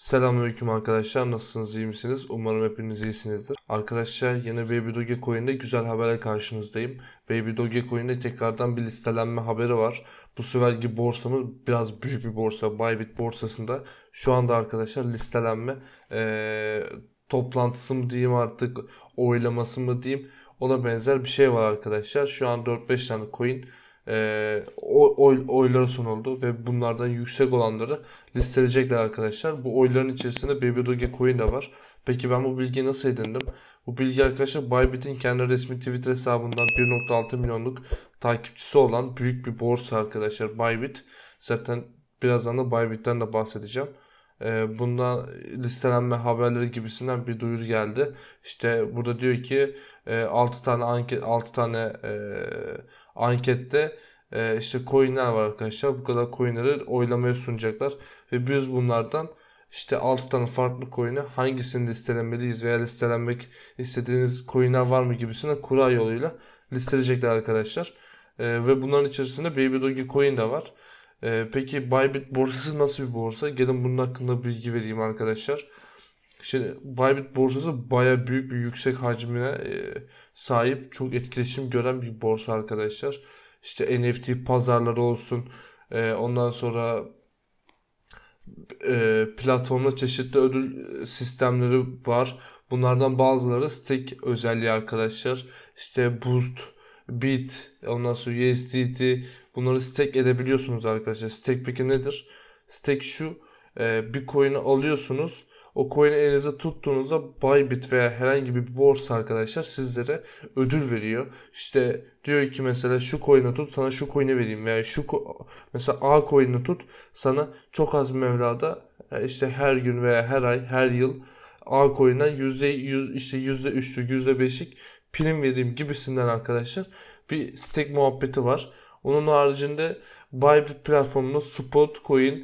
Selamünaleyküm arkadaşlar. Nasılsınız? İyi misiniz? Umarım hepiniz iyisinizdir. Arkadaşlar yine Baby Dogecoin'de güzel haberle karşınızdayım. Baby Dogecoin'de tekrardan bir listelenme haberi var. Bu seferki borsamız biraz büyük bir borsa. Bybit borsasında şu anda arkadaşlar listelenme toplantısı mı diyeyim artık, oylaması mı diyeyim, ona benzer bir şey var arkadaşlar. Şu an 4-5 tane coin oylara sunuldu ve bunlardan yüksek olanları listeleyecekler arkadaşlar. Bu oyların içerisinde Baby Dogecoin de var. Peki ben bu bilgiyi nasıl edindim? Bu bilgi arkadaşlar Bybit'in kendi resmi Twitter hesabından 1.6 milyonluk takipçisi olan büyük bir borsa arkadaşlar Bybit. Zaten birazdan da Bybit'ten de bahsedeceğim. Bundan listelenme haberleri gibisinden bir duyuru geldi. İşte burada diyor ki 6 tane ankette işte coinler var arkadaşlar. Bu kadar coinleri oylamaya sunacaklar. Ve biz bunlardan işte 6 tane farklı coin'i hangisini listelemeliyiz veya listelenmek istediğiniz coinler var mı gibisine kura yoluyla listeleyecekler arkadaşlar. Ve bunların içerisinde Baby Dogecoin de var. Peki Bybit borsası nasıl bir borsa? Gelin bunun hakkında bilgi vereyim arkadaşlar. Şimdi Bybit borsası baya büyük bir yüksek hacmine sahip, çok etkileşim gören bir borsa arkadaşlar. İşte NFT pazarları olsun, ondan sonra platformda çeşitli ödül sistemleri var. Bunlardan bazıları stake özelliği arkadaşlar. İşte Boost, Bit, ondan sonra USDT, bunları stake edebiliyorsunuz arkadaşlar. Stake peki nedir? Stake şu: bir coin'i alıyorsunuz. O coin'i elinize tuttuğunuzda Bybit veya herhangi bir borsa arkadaşlar sizlere ödül veriyor. İşte diyor ki mesela şu coin'i tut, sana şu coin'i vereyim, veya mesela A coin'i tut, sana çok az meblağda işte her gün veya her ay, her yıl A coin'den %100, işte %3'lük, %5'lik prim vereyim gibisinden arkadaşlar bir stake muhabbeti var. Onun haricinde Bybit platformunda spot coin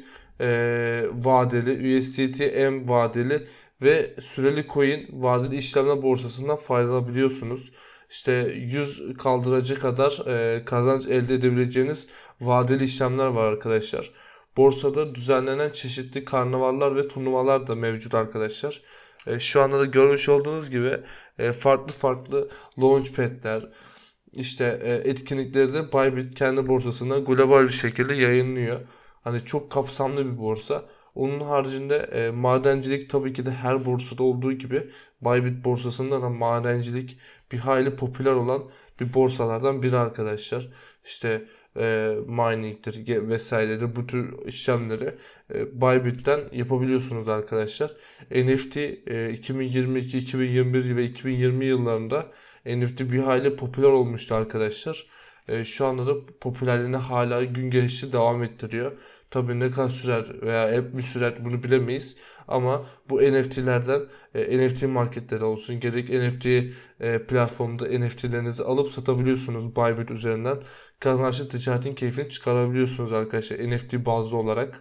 vadeli, USDT-M vadeli ve süreli coin vadeli işlemler borsasından faydalanabiliyorsunuz. İşte 100 kaldıracı kadar kazanç elde edebileceğiniz vadeli işlemler var arkadaşlar. Borsada düzenlenen çeşitli karnavallar ve turnuvalar da mevcut arkadaşlar. Şu anda da görmüş olduğunuz gibi farklı farklı launchpad'ler, işte etkinlikleri de Bybit kendi borsasında global bir şekilde yayınlıyor. Hani çok kapsamlı bir borsa. Onun haricinde madencilik tabii ki de her borsada olduğu gibi Bybit borsasında da madencilik bir hayli popüler olan bir borsalardan biri arkadaşlar. İşte mining'dir vesairedir, bu tür işlemleri Bybit'ten yapabiliyorsunuz arkadaşlar. NFT 2022, 2021 ve 2020 yıllarında NFT bir hayli popüler olmuştu arkadaşlar. Şu anda da popülerliğini hala gün geçti devam ettiriyor. Tabii ne kadar sürer veya hep mi sürer bunu bilemeyiz. Ama bu NFT'lerden NFT marketleri olsun, gerek NFT platformunda NFT'lerinizi alıp satabiliyorsunuz Bybit üzerinden. Kazançlı ticaretin keyfini çıkarabiliyorsunuz arkadaşlar NFT bazlı olarak.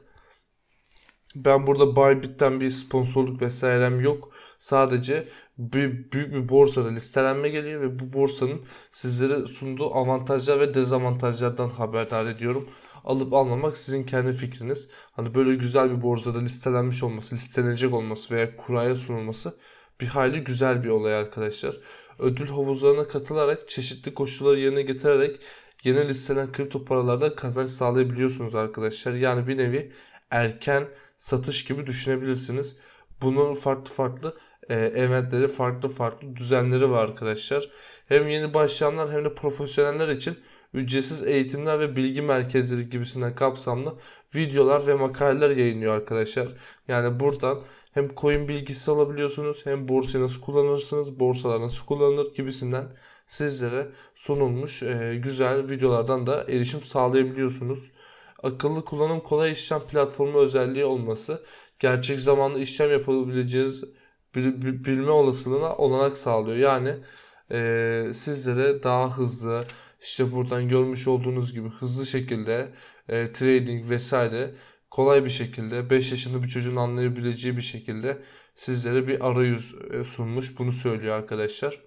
Ben burada Bybit'ten bir sponsorluk vesairem yok. Sadece büyük bir borsada listelenme geliyor ve bu borsanın sizlere sunduğu avantajlar ve dezavantajlardan haberdar ediyorum. Alıp almamak sizin kendi fikriniz. Hani böyle güzel bir borsada listelenmiş olması, listelenecek olması veya kuraya sunulması bir hayli güzel bir olay arkadaşlar. Ödül havuzlarına katılarak, çeşitli koşulları yerine getirerek yeni listelenen kripto paralardan kazanç sağlayabiliyorsunuz arkadaşlar. Yani bir nevi erken satış gibi düşünebilirsiniz. Bunun farklı farklı eventleri, farklı farklı düzenleri var arkadaşlar. Hem yeni başlayanlar hem de profesyoneller için ücretsiz eğitimler ve bilgi merkezleri gibisinden kapsamlı videolar ve makaleler yayınlıyor arkadaşlar. Yani buradan hem coin bilgisi alabiliyorsunuz, hem borsayı nasıl kullanırsınız, borsalar nasıl kullanılır gibisinden sizlere sunulmuş güzel videolardan da erişim sağlayabiliyorsunuz. Akıllı kullanım, kolay işlem platformu özelliği olması gerçek zamanlı işlem yapabileceğiniz bilme olasılığına olanak sağlıyor. Yani sizlere daha hızlı, işte buradan görmüş olduğunuz gibi hızlı şekilde trading vesaire kolay bir şekilde 5 yaşında bir çocuğun anlayabileceği bir şekilde sizlere bir arayüz sunmuş. Bunu söylüyor arkadaşlar.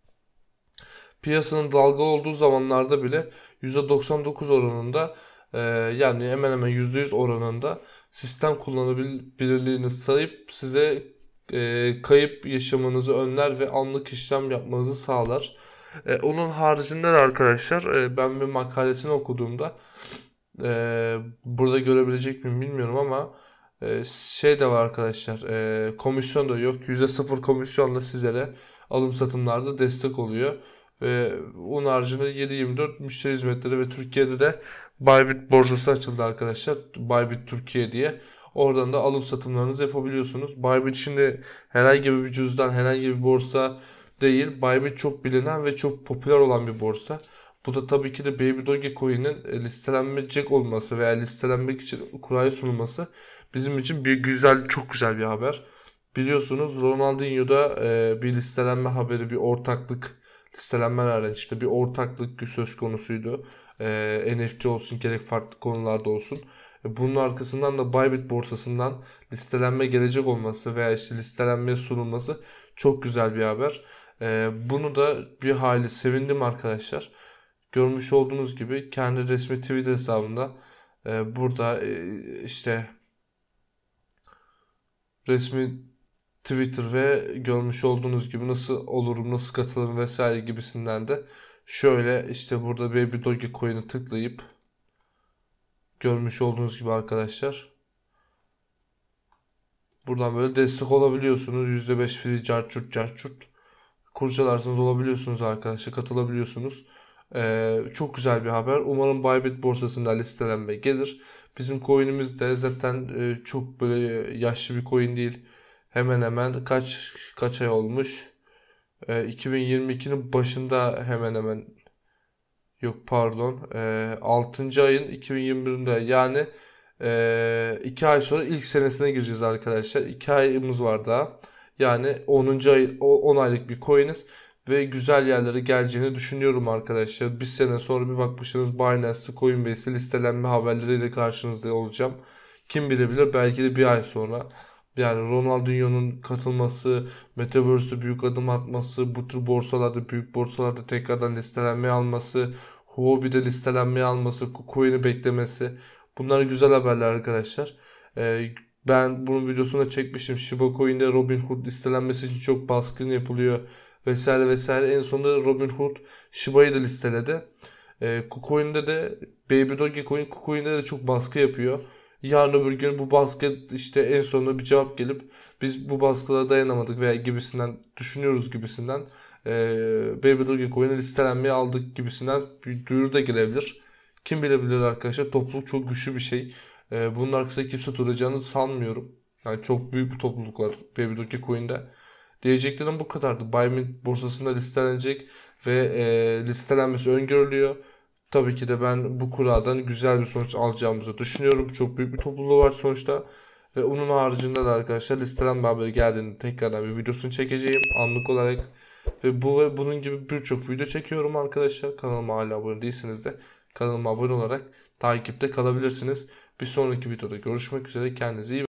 Piyasanın dalga olduğu zamanlarda bile %99 oranında, yani hemen hemen %100 oranında sistem kullanılabilirliğini sayıp size kayıp yaşamanızı önler ve anlık işlem yapmanızı sağlar. Onun haricinde de arkadaşlar ben bir makalesini okuduğumda burada görebilecek miyim bilmiyorum ama şey de var arkadaşlar, komisyon da yok. %0 komisyonla sizlere alım satımlarda destek oluyor. Ve onun haricinde 7/24 müşteri hizmetleri ve Türkiye'de de Bybit borsası açıldı arkadaşlar. Bybit Türkiye diye. Oradan da alım satımlarınızı yapabiliyorsunuz. Bybit şimdi herhangi bir cüzdan, herhangi bir borsa değil. Bybit çok bilinen ve çok popüler olan bir borsa. Bu da tabii ki de Baby Dogecoin'in listelenecek olması veya listelenmek için kuraya sunulması bizim için çok güzel bir haber. Biliyorsunuz Ronaldinho'da bir listelenme haberi, bir ortaklık, listelenme hariç işte bir ortaklık söz konusuydu. NFT olsun, gerek farklı konularda olsun. Bunun arkasından da Bybit borsasından listelenme gelecek olması veya işte listelenmeye sunulması çok güzel bir haber. Bunu da bir hayli sevindim arkadaşlar. Görmüş olduğunuz gibi kendi resmi Twitter hesabında burada işte resmi Twitter ve görmüş olduğunuz gibi nasıl olurum, nasıl katılırım vesaire gibisinden de şöyle işte burada Baby Dogecoin'e tıklayıp görmüş olduğunuz gibi arkadaşlar buradan böyle destek olabiliyorsunuz. %5 free carçurt carçurt kurcalarsanız olabiliyorsunuz arkadaşlar, katılabiliyorsunuz. Çok güzel bir haber. Umarım Bybit borsasında listelenme gelir. Bizim coin'imiz de zaten çok böyle yaşlı bir coin değil. Hemen hemen kaç ay olmuş? 2022'nin başında hemen hemen, yok pardon, 6. ayın 2021'inde, yani 2 ay sonra ilk senesine gireceğiz arkadaşlar. 2 ayımız var daha. Yani 10. ay, 10 aylık bir coin'iz ve güzel yerlere geleceğini düşünüyorum arkadaşlar. Bir sene sonra bir bakmışsınız Binance'te, Coinbase'te listelenme haberleriyle karşınızda olacağım. Kim bilebilir, belki de bir ay sonra. Yani Ronaldinho'nun katılması, Metaverse'e büyük adım atması, bu tür borsalarda, büyük borsalarda tekrardan listelenmeye alması, Huobi'de listelenmeye alması, KuCoin'i beklemesi. Bunlar güzel haberler arkadaşlar. Ben bunun videosunu da çekmişim. Shiba Coin'de Robinhood listelenmesi için çok baskın yapılıyor vesaire vesaire. En sonunda Robinhood Shiba'yı da listeledi. KuCoin'de de Baby Dogecoin KuCoin'de de çok baskı yapıyor. Yarın öbür gün bu baskı işte en sonunda bir cevap gelip biz bu baskılara dayanamadık veya gibisinden düşünüyoruz gibisinden Baby Dogecoin'e listelenmeye aldık gibisinden bir duyuru da gelebilir. Kim bilebilir arkadaşlar, topluluk çok güçlü bir şey. Bunun arkasında kimse duracağını sanmıyorum. Yani çok büyük bir topluluk var Baby Dogecoin'de. Diyeceklerim bu kadardı. Bybit borsasında listelenecek ve listelenmesi öngörülüyor. Tabii ki de ben bu kuradan güzel bir sonuç alacağımızı düşünüyorum. Çok büyük bir topluluğu var sonuçta. Ve onun haricinde de arkadaşlar listelenme haberi geldiğinde tekrardan bir videosunu çekeceğim anlık olarak. Ve bunun gibi birçok video çekiyorum arkadaşlar. Kanalıma hala abone değilseniz de kanalıma abone olarak takipte kalabilirsiniz. Bir sonraki videoda görüşmek üzere. Kendinize iyi bakın.